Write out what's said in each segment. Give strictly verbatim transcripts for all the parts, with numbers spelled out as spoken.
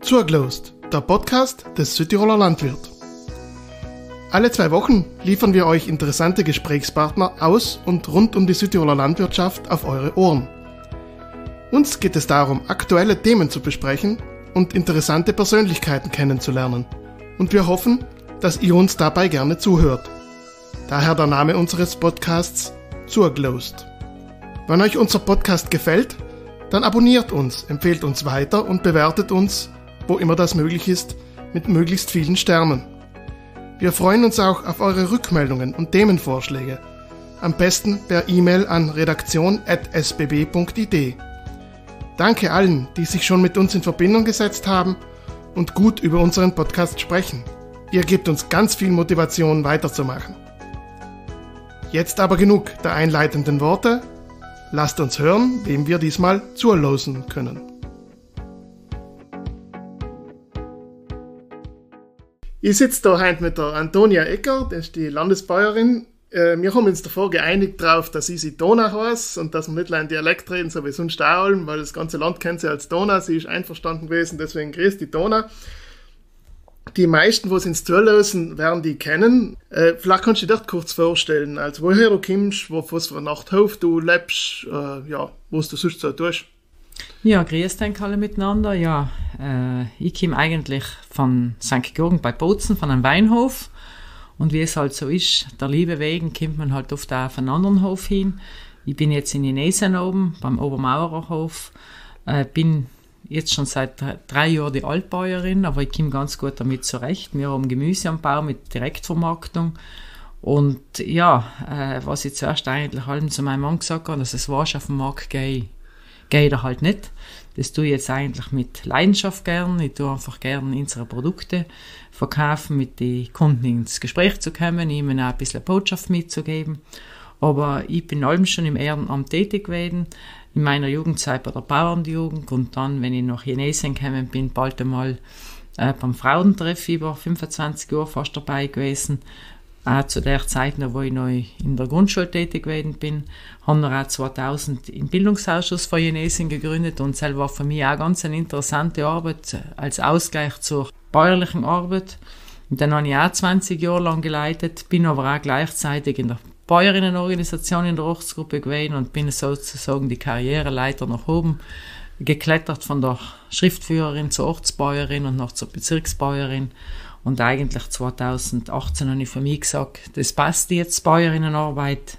Zuglost, der Podcast des Südtiroler Landwirt. Alle zwei Wochen liefern wir euch interessante Gesprächspartner aus und rund um die Südtiroler Landwirtschaft auf eure Ohren. Uns geht es darum, aktuelle Themen zu besprechen und interessante Persönlichkeiten kennenzulernen. Und wir hoffen, dass ihr uns dabei gerne zuhört. Daher der Name unseres Podcasts Zuglost. Wenn euch unser Podcast gefällt, dann abonniert uns, empfehlt uns weiter und bewertet uns, wo immer das möglich ist, mit möglichst vielen Sternen. Wir freuen uns auch auf eure Rückmeldungen und Themenvorschläge. Am besten per E-Mail an redaktion at s b b punkt i d. Danke allen, die sich schon mit uns in Verbindung gesetzt haben und gut über unseren Podcast sprechen. Ihr gebt uns ganz viel Motivation, weiterzumachen. Jetzt aber genug der einleitenden Worte. Lasst uns hören, wem wir diesmal zulosen können. Ich sitze da heute mit der Antonia Ecker, das ist die Landesbäuerin. Äh, wir haben uns davor geeinigt darauf, dass ich sie Dona heiße und dass wir nicht nur einen Dialekt reden, so wie sonst auch, weil das ganze Land kennt sie als Dona. Sie ist einverstanden gewesen, deswegen grüß die Dona. Die meisten, die uns zuhören, werden die kennen. Äh, vielleicht kannst du dir das kurz vorstellen, also woher du kommst, wo was für eine Nachthof du lebst, äh, ja, was du sonst so tust. Ja, grüß euch alle miteinander. Ja, äh, ich komme eigentlich von Sankt Georgen bei Bozen, von einem Weinhof. Und wie es halt so ist, der Liebe wegen, kommt man halt oft auch auf einen anderen Hof hin. Ich bin jetzt in Inesen oben, beim Obermaurerhof. Äh, bin jetzt schon seit drei Jahren die Altbäuerin, aber ich komme ganz gut damit zurecht. Wir haben Gemüseanbau mit Direktvermarktung. Und ja, äh, was ich zuerst eigentlich allem zu meinem Mann gesagt habe, dass es wahrscheinlich auf den Markt geht, geht er halt nicht. Das tue ich jetzt eigentlich mit Leidenschaft gern. Ich tue einfach gern unsere Produkte verkaufen, mit den Kunden ins Gespräch zu kommen, ihnen auch ein bisschen Botschaft mitzugeben. Aber ich bin allem schon im Ehrenamt tätig gewesen, in meiner Jugendzeit bei der Bauernjugend und dann, wenn ich nach Inesen gekommen bin, bald einmal äh, beim Frauentreff über fünfundzwanzig Jahre fast dabei gewesen. Auch zu der Zeit, wo ich noch in der Grundschule tätig gewesen bin, haben wir auch zweitausend im Bildungsausschuss von Inesen gegründet und das war für mich auch ganz eine interessante Arbeit als Ausgleich zur bäuerlichen Arbeit. Und dann habe ich auch zwanzig Jahre lang geleitet, bin aber auch gleichzeitig in der Bäuerinnenorganisation in der Ortsgruppe gewesen und bin sozusagen die Karriereleiter nach oben geklettert, von der Schriftführerin zur Ortsbäuerin und noch zur Bezirksbäuerin. Und eigentlich zweitausendachtzehn habe ich für mich gesagt, das passt jetzt, Bäuerinnenarbeit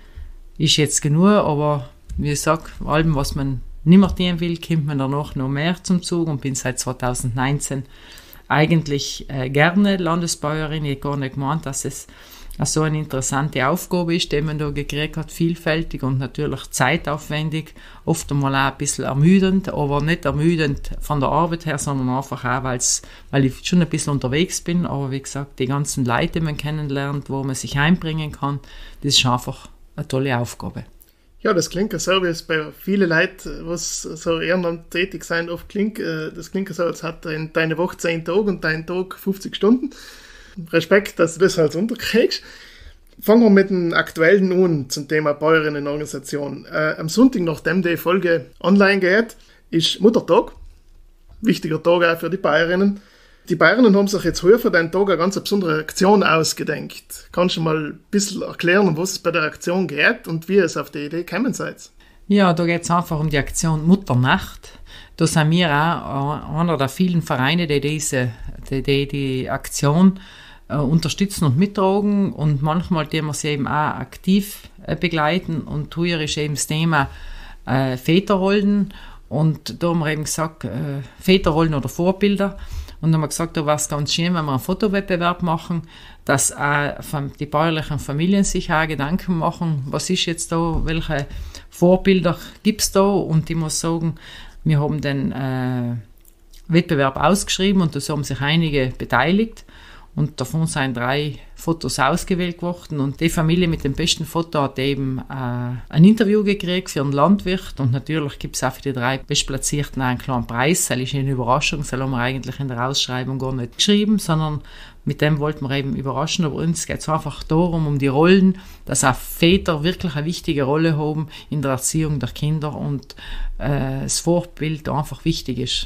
ist jetzt genug, aber wie ich sage, allem, was man nicht mehr tun will, kommt man danach noch mehr zum Zug und bin seit zweitausendneunzehn eigentlich äh, gerne Landesbäuerin. Ich habe gar nicht gemeint, dass es so eine interessante Aufgabe ist, die man da gekriegt hat, vielfältig und natürlich zeitaufwendig, oft einmal auch ein bisschen ermüdend, aber nicht ermüdend von der Arbeit her, sondern einfach auch, weil's, weil ich schon ein bisschen unterwegs bin, aber wie gesagt, die ganzen Leute, die man kennenlernt, wo man sich einbringen kann, das ist einfach eine tolle Aufgabe. Ja, das klingt so, wie es bei vielen Leuten, was so ehrenamtlich tätig sind, oft klingt. Das klingt so, als hat deine Woche zehn Tage und dein Tag fünfzig Stunden. Respekt, dass du das halt unterkriegst. Fangen wir mit dem Aktuellen an zum Thema Bäuerinnenorganisation. Äh, am Sonntag, nachdem die Folge online geht, ist Muttertag. Wichtiger Tag auch für die Bäuerinnen. Die Bäuerinnen haben sich jetzt heute für den Tag eine ganz besondere Aktion ausgedenkt. Kannst du mal ein bisschen erklären, um was es bei der Aktion geht und wie es auf die Idee gekommen seid? Ja, da geht es einfach um die Aktion Mutternacht. Da sind wir auch einer der vielen Vereine, die diese, die, die, die Aktion äh, unterstützen und mittragen und manchmal die wir sie eben auch aktiv äh, begleiten und hier ist eben das Thema äh, Väterrollen und da haben wir eben gesagt, äh, Väterrollen oder Vorbilder und dann haben wir gesagt, da wäre es ganz schön, wenn wir einen Fotowettbewerb machen, dass auch die bäuerlichen Familien sich auch Gedanken machen, was ist jetzt da, welche Vorbilder gibt es da und ich muss sagen, wir haben den äh, Wettbewerb ausgeschrieben und da haben sich einige beteiligt und davon sind drei Fotos ausgewählt worden und die Familie mit dem besten Foto hat eben äh, ein Interview gekriegt für einen Landwirt und natürlich gibt es auch für die drei Bestplatzierten einen kleinen Preis. Das ist eine Überraschung, das haben wir eigentlich in der Ausschreibung gar nicht geschrieben, sondern mit dem wollten wir eben überraschen. Aber uns geht es einfach darum, um die Rollen, dass auch Väter wirklich eine wichtige Rolle haben in der Erziehung der Kinder und äh, das Vorbild einfach wichtig ist.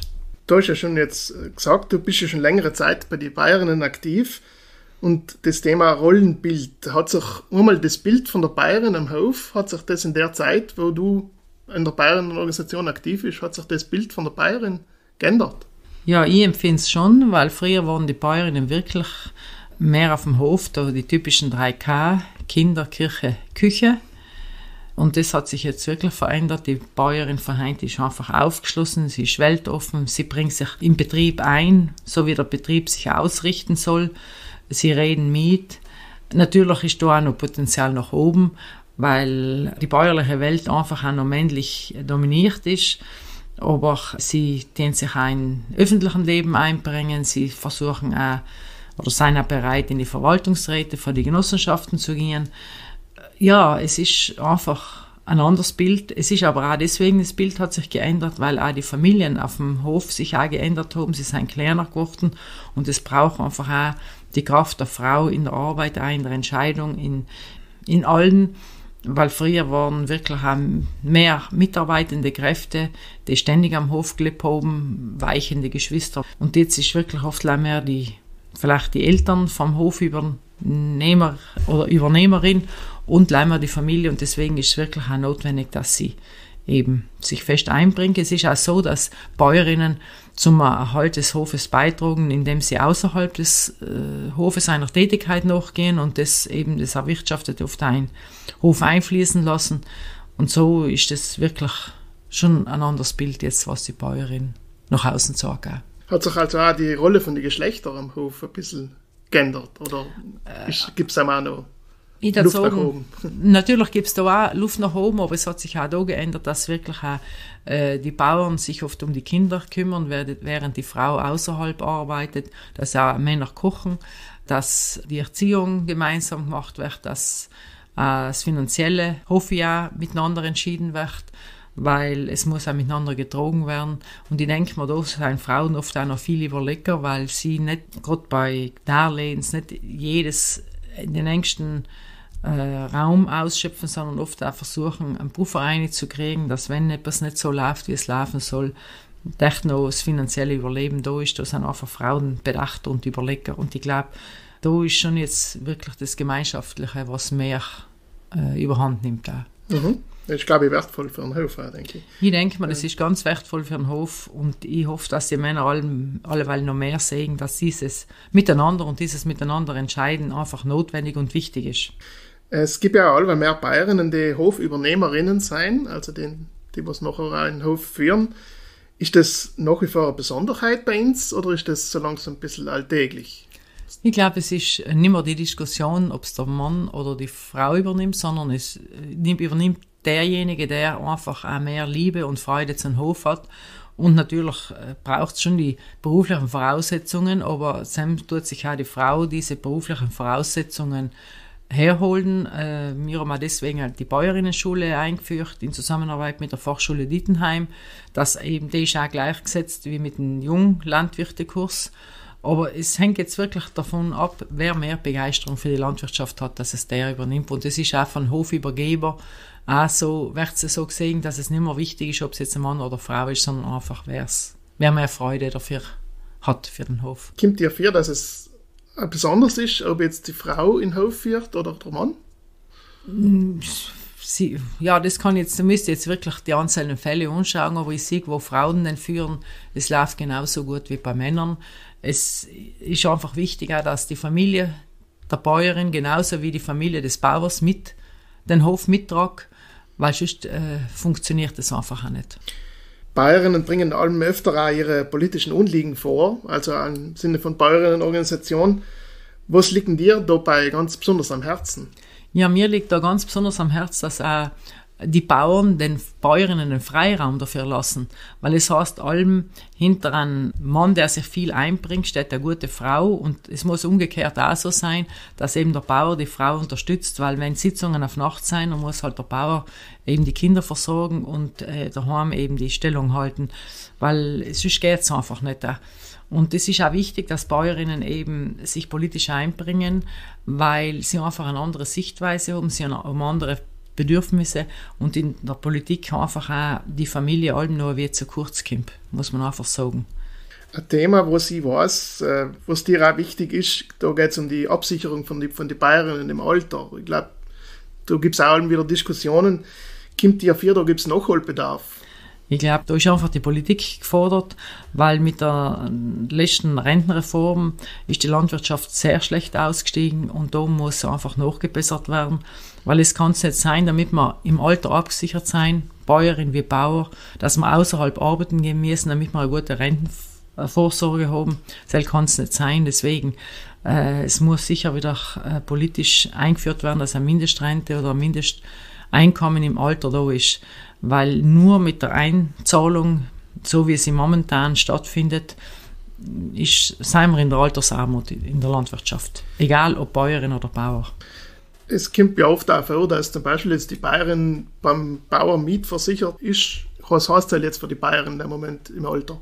Du hast ja schon jetzt gesagt, du bist ja schon längere Zeit bei den Bäuerinnen aktiv und das Thema Rollenbild, hat sich einmal das Bild von der Bäuerin am Hof, hat sich das in der Zeit, wo du in der Bäuerinnenorganisation aktiv bist, hat sich das Bild von der Bäuerin geändert? Ja, ich empfinde es schon, weil früher waren die Bäuerinnen wirklich mehr auf dem Hof, da die typischen drei K, Kinder, Kirche, Küche. Und das hat sich jetzt wirklich verändert. Die Bäuerin von heute ist einfach aufgeschlossen, sie ist weltoffen, sie bringt sich im Betrieb ein, so wie der Betrieb sich ausrichten soll. Sie reden mit. Natürlich ist da auch noch Potenzial nach oben, weil die bäuerliche Welt einfach auch noch männlich dominiert ist. Aber sie tun sich auch im öffentlichen Leben einbringen, sie versuchen auch, oder sind auch bereit, in die Verwaltungsräte von den Genossenschaften zu gehen. Ja, es ist einfach ein anderes Bild. Es ist aber auch deswegen, das Bild hat sich geändert, weil auch die Familien auf dem Hof sich auch geändert haben. Sie sind kleiner geworden und es braucht einfach auch die Kraft der Frau in der Arbeit, auch in der Entscheidung, in, in allen. Weil früher waren wirklich auch mehr mitarbeitende Kräfte, die ständig am Hof gelebt haben, weichende Geschwister. Und jetzt ist wirklich oft mehr die, vielleicht die Eltern vom Hofübernehmer oder Übernehmerin und leider die Familie. Und deswegen ist es wirklich auch notwendig, dass sie eben sich fest einbringen. Es ist auch so, dass Bäuerinnen zum Erhalt des Hofes beitragen, indem sie außerhalb des äh, Hofes einer Tätigkeit nachgehen und das eben das Erwirtschaftete auf den Hof einfließen lassen. Und so ist das wirklich schon ein anderes Bild jetzt, was die Bäuerin nach außen sagen. Hat sich also auch die Rolle von den Geschlechtern am Hof ein bisschen geändert? Oder äh, gibt es auch noch Ich Luft sagen, nach oben? Natürlich gibt es da auch Luft nach oben, aber es hat sich auch da geändert, dass wirklich auch, äh, die Bauern sich oft um die Kinder kümmern, während die Frau außerhalb arbeitet, dass auch Männer kochen, dass die Erziehung gemeinsam gemacht wird, dass äh, das finanzielle Hofjahr miteinander entschieden wird, weil es muss auch miteinander getragen werden. Und ich denke mir, da sind Frauen oft auch noch viel überleger, weil sie nicht, gerade bei Darlehens, nicht jedes in den engsten äh, Raum ausschöpfen, sondern oft auch versuchen, einen Puffer reinzukriegen, dass wenn etwas nicht so läuft, wie es laufen soll, echt noch das finanzielle Überleben da ist. Da sind einfach Frauen bedacht und überleger. Und ich glaube, da ist schon jetzt wirklich das Gemeinschaftliche, was mehr äh, überhand nimmt. Auch. Mhm. Das ist, glaube ich, wertvoll für einen Hof, denke ich. Ich denke mir, das ist ganz wertvoll für einen Hof und ich hoffe, dass die Männer alle, alleweil noch mehr sehen, dass dieses Miteinander und dieses Miteinander entscheiden einfach notwendig und wichtig ist. Es gibt ja auch alle mehr Bäuerinnen, die Hofübernehmerinnen sein, also die, die was nachher einen Hof führen. Ist das nach wie vor eine Besonderheit bei uns oder ist das so langsam ein bisschen alltäglich? Ich glaube, es ist nicht mehr die Diskussion, ob es der Mann oder die Frau übernimmt, sondern es übernimmt derjenige, der einfach auch mehr Liebe und Freude zum Hof hat. Und natürlich äh, braucht es schon die beruflichen Voraussetzungen, aber dann tut sich auch die Frau diese beruflichen Voraussetzungen herholen. Äh, wir haben auch deswegen die Bäuerinnenschule eingeführt in Zusammenarbeit mit der Fachschule Dittenheim. Das eben, die ist auch gleichgesetzt wie mit dem Junglandwirtekurs. Aber es hängt jetzt wirklich davon ab, wer mehr Begeisterung für die Landwirtschaft hat, dass es der übernimmt. Und es ist auch von Hofübergeber auch so, wird es so gesehen, dass es nicht mehr wichtig ist, ob es jetzt ein Mann oder eine Frau ist, sondern einfach, wer mehr Freude dafür hat für den Hof. Kommt dir vor, dass es besonders ist, ob jetzt die Frau in den Hof führt oder der Mann? Sie, ja, das kann jetzt, da müsst ihr jetzt wirklich die einzelnen Fälle anschauen, aber ich sehe, wo Frauen den führen, es läuft genauso gut wie bei Männern. Es ist einfach wichtig auch, dass die Familie der Bäuerin genauso wie die Familie des Bauers mit den Hof mittragt, weil sonst äh, funktioniert das einfach auch nicht. Bäuerinnen bringen allem öfter auch ihre politischen Anliegen vor, also im Sinne von Bäuerinnenorganisation. Was liegt dir dabei ganz besonders am Herzen? Ja, mir liegt da ganz besonders am Herzen, dass auch die Bauern den Bäuerinnen den Freiraum dafür lassen. Weil es heißt, allem hinter einem Mann, der sich viel einbringt, steht eine gute Frau. Und es muss umgekehrt auch so sein, dass eben der Bauer die Frau unterstützt. Weil wenn Sitzungen auf Nacht sein, dann muss halt der Bauer eben die Kinder versorgen und äh, daheim eben die Stellung halten. Weil sonst geht es einfach nicht. Und es ist auch wichtig, dass Bäuerinnen eben sich politisch einbringen, weil sie einfach eine andere Sichtweise haben, sie haben andere Bedürfnisse und in der Politik einfach auch die Familie allem nur wie zu kurz kommt, muss man einfach sagen. Ein Thema, was ich weiß, was dir auch wichtig ist, da geht es um die Absicherung von den von die Bäuerinnen im Alter. Ich glaube, da gibt es auch wieder Diskussionen. Kommt die auf hier, da gibt es Nachholbedarf? Ich glaube, da ist einfach die Politik gefordert, weil mit der letzten Rentenreform ist die Landwirtschaft sehr schlecht ausgestiegen und da muss einfach nachgebessert werden, weil es kann es nicht sein, damit wir im Alter abgesichert sein, Bäuerin wie Bauer, dass wir außerhalb arbeiten gehen müssen, damit wir eine gute Rentenvorsorge haben. Das kann es nicht sein, deswegen äh, es muss sicher wieder äh, politisch eingeführt werden, dass eine Mindestrente oder ein Mindesteinkommen im Alter da ist. Weil nur mit der Einzahlung, so wie sie momentan stattfindet, ist, sind wir in der Altersarmut in der Landwirtschaft. Egal ob Bäuerin oder Bauer. Es kommt ja oft auch vor, dass zum Beispiel jetzt die Bäuerin beim Bauer mitversichert ist. Was heißt das jetzt für die Bäuerin im Moment im Alter?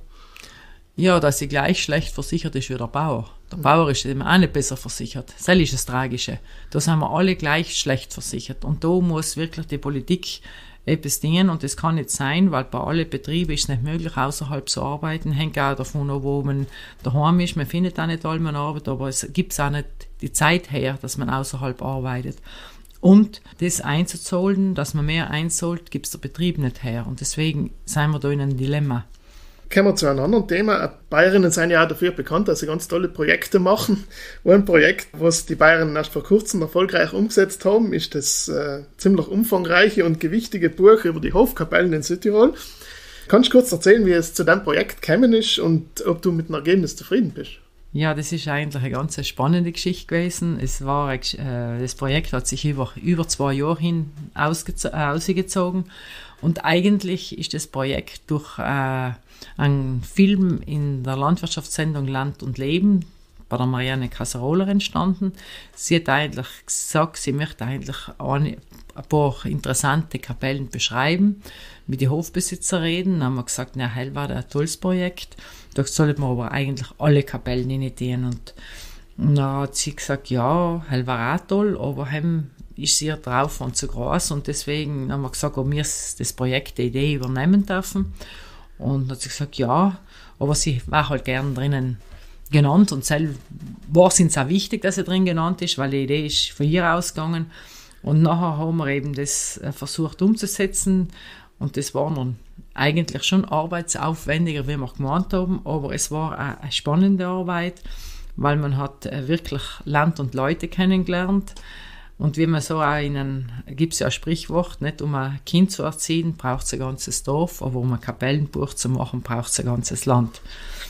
Ja, dass sie gleich schlecht versichert ist wie der Bauer. Der mhm. Bauer ist eben auch nicht besser versichert. Das ist das Tragische. Da sind wir alle gleich schlecht versichert. Und da muss wirklich die Politik etwas dienen und das kann nicht sein, weil bei allen Betrieben ist es nicht möglich, außerhalb zu arbeiten. Hängt auch davon ab, wo man daheim ist. Man findet auch nicht allem eine Arbeit, aber es gibt auch nicht die Zeit her, dass man außerhalb arbeitet. Und das einzuzahlen, dass man mehr einzahlt, gibt es der Betrieb nicht her. Und deswegen sind wir da in einem Dilemma. Kommen wir zu einem anderen Thema. Bayerinnen sind ja auch dafür bekannt, dass sie ganz tolle Projekte machen. Ein Projekt, was die Bayerinnen erst vor kurzem erfolgreich umgesetzt haben, ist das äh, ziemlich umfangreiche und gewichtige Buch über die Hofkapellen in Südtirol. Kannst du kurz erzählen, wie es zu diesem Projekt gekommen ist und ob du mit dem Ergebnis zufrieden bist? Ja, das ist eigentlich eine ganz spannende Geschichte gewesen. Es war, äh, das Projekt hat sich über, über zwei Jahre hin ausgez- äh, ausgezogen. Und eigentlich ist das Projekt durch äh, einen Film in der Landwirtschaftssendung Land und Leben bei der Marianne Casarola entstanden. Sie hat eigentlich gesagt, sie möchte eigentlich ein paar interessante Kapellen beschreiben, mit den Hofbesitzer reden. Dann haben wir gesagt, na, hell war das ein tolles Projekt. Da sollten wir aber eigentlich alle Kapellen rein. Und dann hat sie gesagt, ja, hell war auch toll, aber heim ist sie drauf und zu groß und deswegen haben wir gesagt, ob wir das Projekt, die Idee übernehmen dürfen. Und dann hat sie gesagt, ja, aber sie war halt gern drinnen genannt und selbst war es uns auch wichtig, dass sie drin genannt ist, weil die Idee ist von ihr ausgegangen. Und nachher haben wir eben das versucht umzusetzen und das war dann eigentlich schon arbeitsaufwendiger, wie wir gemeint haben, aber es war eine spannende Arbeit, weil man hat wirklich Land und Leute kennengelernt. Und wie man so auch in einem, gibt es ja ein Sprichwort, nicht, um ein Kind zu erziehen, braucht es ein ganzes Dorf, aber um ein Kapellenbuch zu machen, braucht es ein ganzes Land.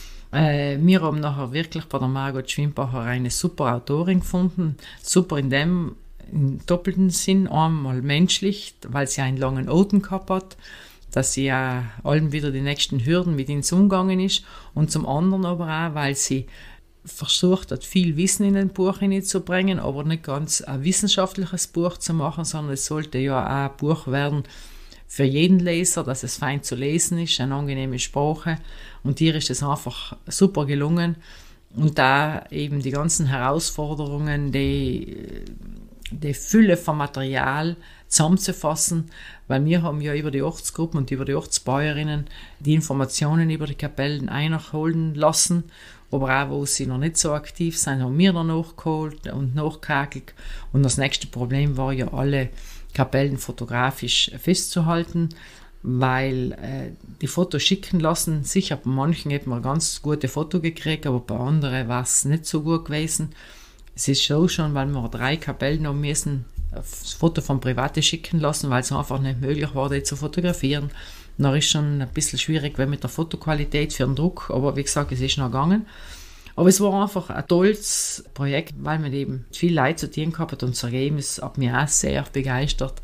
Äh, wir haben nachher wirklich bei der Margot Schwimbacher eine super Autorin gefunden, super in dem im doppelten Sinn, einmal menschlich, weil sie einen langen Atem gehabt hat, dass sie ja allen wieder die nächsten Hürden mit ins umgegangen ist und zum anderen aber auch, weil sie versucht hat, viel Wissen in ein Buch hineinzubringen, aber nicht ganz ein wissenschaftliches Buch zu machen, sondern es sollte ja auch ein Buch werden für jeden Leser, dass es fein zu lesen ist, eine angenehme Sprache und hier ist es einfach super gelungen und da eben die ganzen Herausforderungen, die, die Fülle von Material zusammenzufassen, weil wir haben ja über die Ortsgruppen und über die Ortsbäuerinnen die Informationen über die Kapellen einholen lassen, aber auch, wo sie noch nicht so aktiv sind, haben wir dann nachgeholt und nachgehakelt. Und das nächste Problem war ja, alle Kapellen fotografisch festzuhalten, weil äh, die Fotos schicken lassen. Sicher, bei manchen hat man ganz gute Fotos gekriegt, aber bei anderen war es nicht so gut gewesen. Es ist so schon, weil wir drei Kapellen haben müssen, das Foto von Private schicken lassen, weil es einfach nicht möglich war, die zu fotografieren. Dann ist schon ein bisschen schwierig mit der Fotoqualität für den Druck, aber wie gesagt, es ist noch gegangen. Aber es war einfach ein tolles Projekt, weil man eben viel Leute zu tun gehabt hat und das Ergebnis hat mich auch sehr begeistert,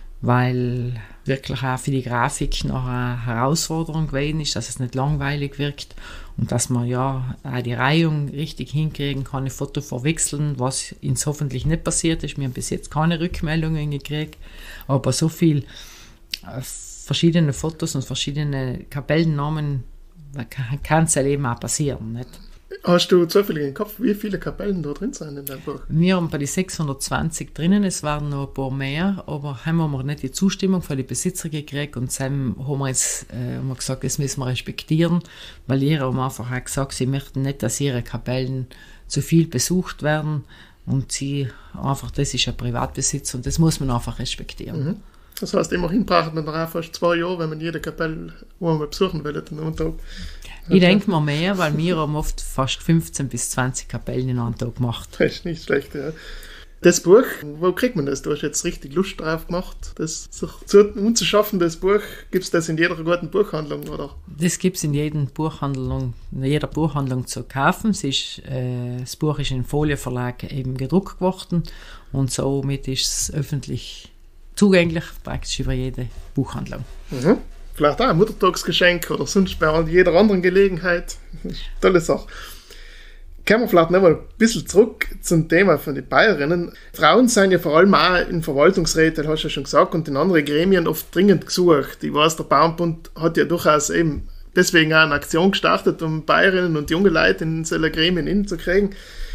weil wirklich auch für die Grafik noch eine Herausforderung gewesen ist, dass es nicht langweilig wirkt und dass man ja auch die Reihung richtig hinkriegen kann, ein Foto verwechseln, was uns hoffentlich nicht passiert ist. Wir haben bis jetzt keine Rückmeldungen gekriegt, aber so viel verschiedene Fotos und verschiedene Kapellennamen kann es ja eben auch passieren, nicht? Hast du zufällig im Kopf, wie viele Kapellen da drin sind in deinem Buch? Wir haben bei den sechshundertzwanzig drinnen, es waren noch ein paar mehr, aber haben wir nicht die Zustimmung von den Besitzern gekriegt und dann haben wir jetzt äh, haben wir gesagt, das müssen wir respektieren, weil ihr haben einfach auch gesagt, sie möchten nicht, dass ihre Kapellen zu viel besucht werden und sie einfach, das ist ein Privatbesitz und das muss man einfach respektieren. Mhm. Das heißt, immerhin braucht man dann auch fast zwei Jahre, wenn man jede Kapelle einmal besuchen will, den Tag. Ich denke mal mehr, weil wir haben oft fast fünfzehn bis zwanzig Kapellen in einem Tag gemacht. Das ist nicht schlecht, ja. Das Buch, wo kriegt man das? Du hast jetzt richtig Lust drauf gemacht. Das sich zu umzuschaffen, das Buch, gibt es das in jeder guten Buchhandlung, oder? Das gibt es in, in jeder Buchhandlung zu kaufen. Es ist, äh, das Buch ist im Folienverlag eben gedruckt worden und somit ist es öffentlich zugänglich, praktisch über jede Buchhandlung. Mhm. Vielleicht auch ein Muttertagsgeschenk oder sonst bei jeder anderen Gelegenheit. Tolle Sache. Kommen wir vielleicht noch mal ein bisschen zurück zum Thema von den Bayerinnen. Frauen sind ja vor allem auch in Verwaltungsräten, hast du ja schon gesagt, und in anderen Gremien oft dringend gesucht. Ich weiß, der Bauernbund hat ja durchaus eben deswegen auch eine Aktion gestartet, um Bayerinnen und junge Leute in solche Gremien hinzukriegen.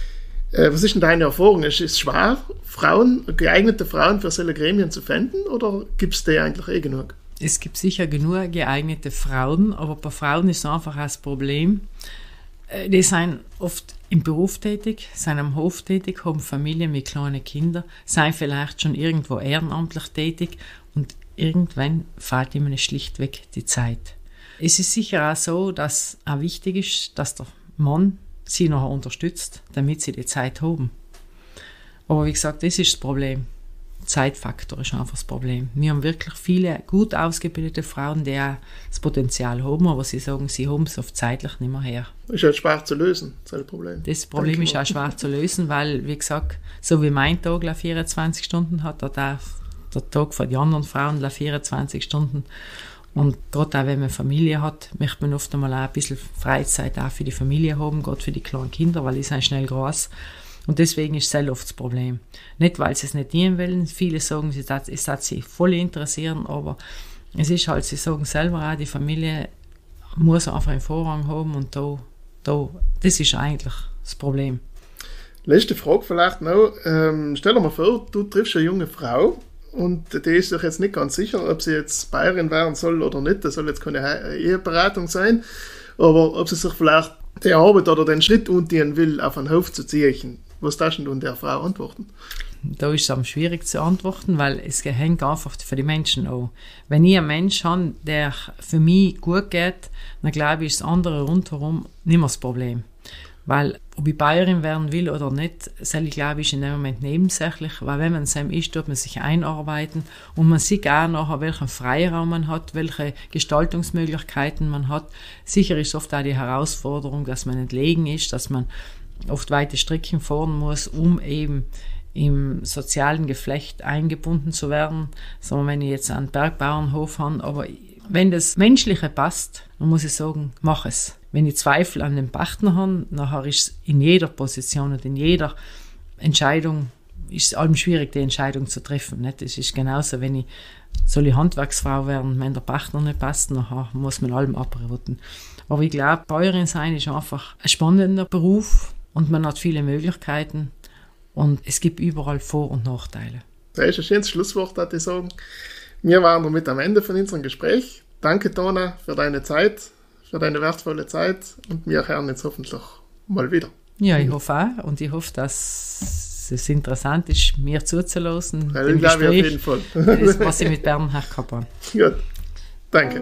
Äh, was ist denn deine Erfahrung? Ist es schwer, Frauen, geeignete Frauen für solche Gremien zu finden, oder gibt es die eigentlich eh genug? Es gibt sicher genug geeignete Frauen, aber bei Frauen ist es einfach das Problem, die sind oft im Beruf tätig, sind am Hof tätig, haben Familien mit kleinen Kindern, sind vielleicht schon irgendwo ehrenamtlich tätig und irgendwann fehlt ihnen schlichtweg die Zeit. Es ist sicher auch so, dass auch wichtig ist, dass der Mann sie noch unterstützt, damit sie die Zeit haben. Aber wie gesagt, das ist das Problem. Zeitfaktor ist einfach das Problem. Wir haben wirklich viele gut ausgebildete Frauen, die auch das Potenzial haben, aber sie sagen, sie haben es oft zeitlich nicht mehr her. Das ist halt schwer zu lösen, das Problem. Das Problem Danke ist auch schwer zu lösen, weil, wie gesagt, so wie mein Tag vierundzwanzig Stunden hat, hat auch der Tag von den anderen Frauen vierundzwanzig Stunden. Und gerade auch wenn man Familie hat, möchte man oft einmal auch ein bisschen Freizeit auch für die Familie haben, gerade für die kleinen Kinder, weil die sind schnell groß. Und deswegen ist es sehr oft das Problem. Nicht, weil sie es nicht dienen wollen. Viele sagen, es hat sie voll interessieren, aber es ist halt, sie sagen selber auch, die Familie muss einfach einen Vorrang haben und da, da, das ist eigentlich das Problem. Letzte Frage vielleicht noch. Ähm, stell dir mal vor, du triffst eine junge Frau und die ist sich jetzt nicht ganz sicher, ob sie jetzt Bayerin werden soll oder nicht. Das soll jetzt keine Eheberatung sein, aber ob sie sich vielleicht die Arbeit oder den Schritt unternehmen will, auf einen Hof zu ziehen. Was darfst du der Frau antworten? Da ist es am schwierig zu antworten, weil es hängt einfach für die Menschen an. Wenn ich einen Menschen habe, der für mich gut geht, dann glaube ich, ist das andere rundherum nicht mehr das Problem. Weil, ob ich Bayerin werden will oder nicht, soll ich, glaube ich, in dem Moment nebensächlich, weil wenn man es ist, tut man sich einarbeiten und man sieht auch nachher, welchen Freiraum man hat, welche Gestaltungsmöglichkeiten man hat. Sicher ist oft auch die Herausforderung, dass man entlegen ist, dass man oft weite Strecken fahren muss, um eben im sozialen Geflecht eingebunden zu werden. So, wenn ich jetzt einen Bergbauernhof habe, aber wenn das Menschliche passt, dann muss ich sagen, mach es. Wenn ich Zweifel an den Pachten habe, nachher ist es in jeder Position und in jeder Entscheidung, ist es allem schwierig, die Entscheidung zu treffen. Nicht? Das ist genauso, wenn ich, soll ich Handwerksfrau werden, wenn der Partner nicht passt, nachher muss man allem abraten. Aber ich glaube, Bäuerin sein ist einfach ein spannender Beruf und man hat viele Möglichkeiten und es gibt überall Vor- und Nachteile. Das ist ein schönes Schlusswort, würde ich sagen. Wir waren damit am Ende von unserem Gespräch. Danke, Donna, für deine Zeit, für deine wertvolle Zeit und wir hören jetzt hoffentlich mal wieder. Ja, ich hoffe auch und ich hoffe, dass es interessant ist, mir zuzulassen. Ja, ich glaube auf jeden Fall. Das, was ich mit Bernhard gehabt habe. Gut, danke.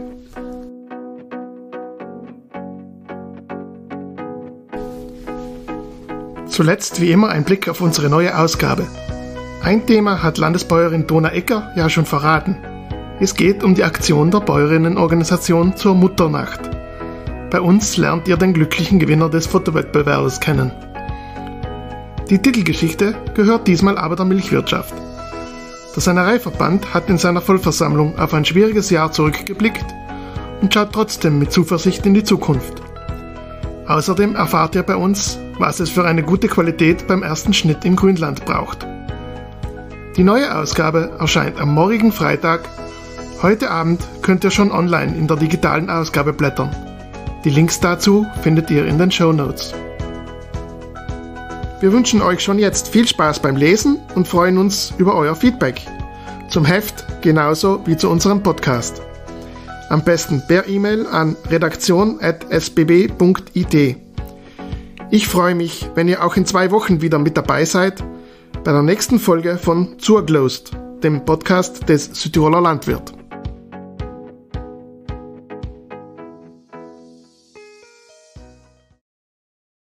Zuletzt wie immer ein Blick auf unsere neue Ausgabe. Ein Thema hat Landesbäuerin Donna Ecker ja schon verraten. Es geht um die Aktion der Bäuerinnenorganisation zur Mutternacht. Bei uns lernt ihr den glücklichen Gewinner des Fotowettbewerbs kennen. Die Titelgeschichte gehört diesmal aber der Milchwirtschaft. Der Sennereiverband hat in seiner Vollversammlung auf ein schwieriges Jahr zurückgeblickt und schaut trotzdem mit Zuversicht in die Zukunft. Außerdem erfahrt ihr bei uns, was es für eine gute Qualität beim ersten Schnitt im Grünland braucht. Die neue Ausgabe erscheint am morgigen Freitag. Heute Abend könnt ihr schon online in der digitalen Ausgabe blättern. Die Links dazu findet ihr in den Shownotes. Wir wünschen euch schon jetzt viel Spaß beim Lesen und freuen uns über euer Feedback. Zum Heft genauso wie zu unserem Podcast. Am besten per E-Mail an redaktion at s b b punkt i t. Ich freue mich, wenn ihr auch in zwei Wochen wieder mit dabei seid bei der nächsten Folge von Zurglost, dem Podcast des Südtiroler Landwirt.